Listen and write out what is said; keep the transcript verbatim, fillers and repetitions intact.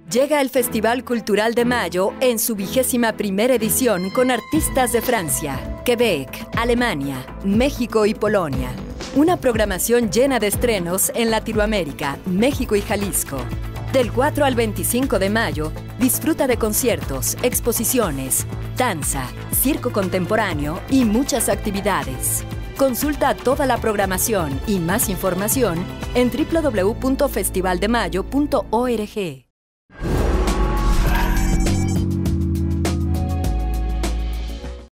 Llega el Festival Cultural de Mayo en su vigésima primera edición con artistas de Francia, Quebec, Alemania, México y Polonia. Una programación llena de estrenos en Latinoamérica, México y Jalisco. Del cuatro al veinticinco de mayo, disfruta de conciertos, exposiciones, danza, circo contemporáneo y muchas actividades. Consulta toda la programación y más información en doble u doble u doble u punto festival de mayo punto org.